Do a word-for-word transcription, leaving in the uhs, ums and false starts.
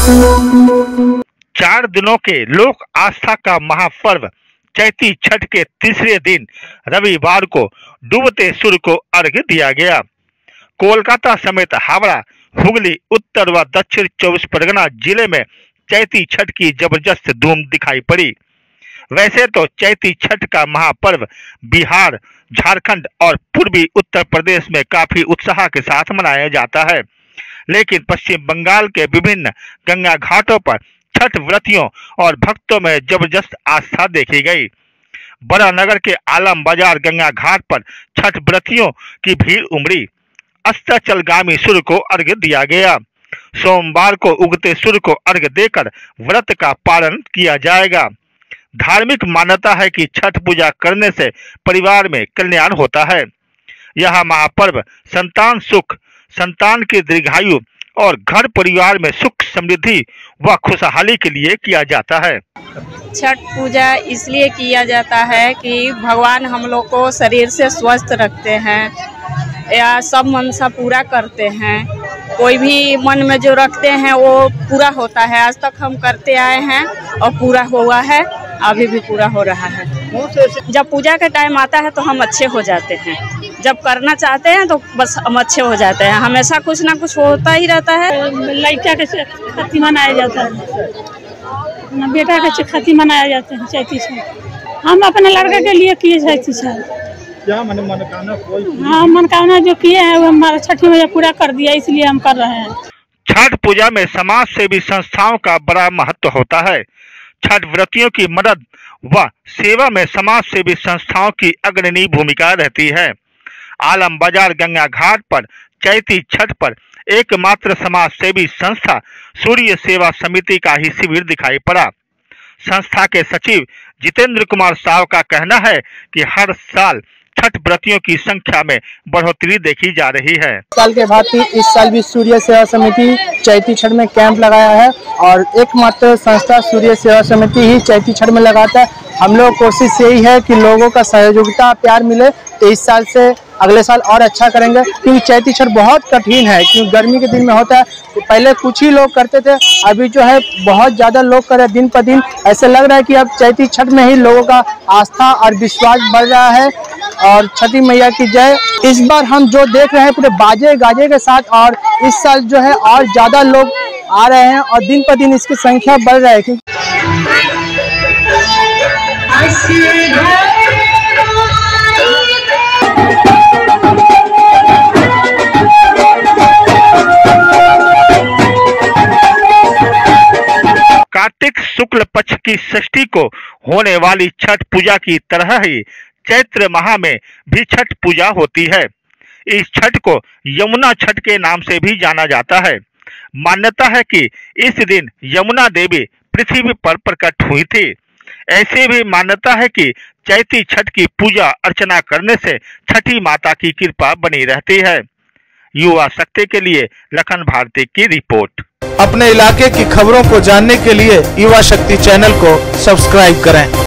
चार दिनों के लोक आस्था का महापर्व चैती छठ के तीसरे दिन रविवार को डूबते सूर्य को अर्घ्य दिया गया। कोलकाता समेत हावड़ा, हुगली, उत्तर व दक्षिण चौबीस परगना जिले में चैती छठ की जबरदस्त धूम दिखाई पड़ी। वैसे तो चैती छठ का महापर्व बिहार, झारखंड और पूर्वी उत्तर प्रदेश में काफी उत्साह के साथ मनाया जाता है, लेकिन पश्चिम बंगाल के विभिन्न गंगा घाटों पर छठ व्रतियों और भक्तों में जबरदस्त आस्था देखी गई। बड़ानगर के आलम बाजार गंगा घाट पर छठ व्रतियों की भीड़ उमड़ी। अस्ताचलगामी सूर्य को अर्घ्य दिया गया। सोमवार को उगते सूर्य को अर्घ्य देकर व्रत का पालन किया जाएगा। धार्मिक मान्यता है कि छठ पूजा करने से परिवार में कल्याण होता है। यह महापर्व संतान सुख, संतान की दीर्घायु और घर परिवार में सुख समृद्धि व खुशहाली के लिए किया जाता है। छठ पूजा इसलिए किया जाता है कि भगवान हम लोग को शरीर से स्वस्थ रखते हैं या सब मनसा पूरा करते हैं। कोई भी मन में जो रखते हैं वो पूरा होता है। आज तक हम करते आए हैं और पूरा हुआ है, अभी भी पूरा हो रहा है। जब पूजा का टाइम आता है तो हम अच्छे हो जाते हैं। जब करना चाहते हैं तो बस हम अच्छे हो जाते हैं। हमेशा कुछ ना कुछ होता ही रहता है। लड़का के खती मनाया जाता है, बेटा के खती मनाया जाता है चैती छठ। हम अपने लड़का के लिए किए चैती छठ। क्या मन मनोकामना कोई हाँ मनोकामना जो किए हैं वो हमारा छठी मैया पूरा कर दिया, इसलिए हम कर रहे हैं। छठ पूजा में समाज सेवी संस्थाओं का बड़ा महत्व होता है। छठ व्रतियों की मदद व सेवा में समाज सेवी संस्थाओं की अग्रणी भूमिका रहती है। आलम बाजार गंगा घाट पर चैती छठ पर एकमात्र समाज सेवी संस्था सूर्य सेवा समिति का ही शिविर दिखाई पड़ा। संस्था के सचिव जितेंद्र कुमार साव का कहना है कि हर साल छठ व्रतियों की संख्या में बढ़ोतरी देखी जा रही है। साल के बाद इस साल भी सूर्य सेवा समिति चैती छठ में कैंप लगाया है और एकमात्र संस्था सूर्य सेवा समिति ही चैती छठ में लगाता है। हम लोग कोशिश यही है कि लोगों का सहयोगिता प्यार मिले, तो इस साल से अगले साल और अच्छा करेंगे, क्योंकि चैती छठ बहुत कठिन है, क्योंकि गर्मी के दिन में होता है। तो पहले कुछ ही लोग करते थे, अभी जो है बहुत ज़्यादा लोग कर रहे हैं दिन पर दिन। ऐसे लग रहा है कि अब चैती छठ में ही लोगों का आस्था और विश्वास बढ़ रहा है। और छठी मैया की जय। इस बार हम जो देख रहे हैं पूरे बाजे गाजे के साथ, और इस साल जो है और ज़्यादा लोग आ रहे हैं और दिन पर दिन इसकी संख्या बढ़ रहा है। क्योंकि कार्तिक शुक्ल पक्ष की षष्ठी को होने वाली छठ पूजा की तरह ही चैत्र माह में भी छठ पूजा होती है। इस छठ को यमुना छठ के नाम से भी जाना जाता है। मान्यता है कि इस दिन यमुना देवी पृथ्वी पर प्रकट हुई थी। ऐसे भी मान्यता है कि चैती छठ की पूजा अर्चना करने से छठी माता की कृपा बनी रहती है। युवा शक्ति के लिए लखन भारती की रिपोर्ट। अपने इलाके की खबरों को जानने के लिए युवा शक्ति चैनल को सब्सक्राइब करें।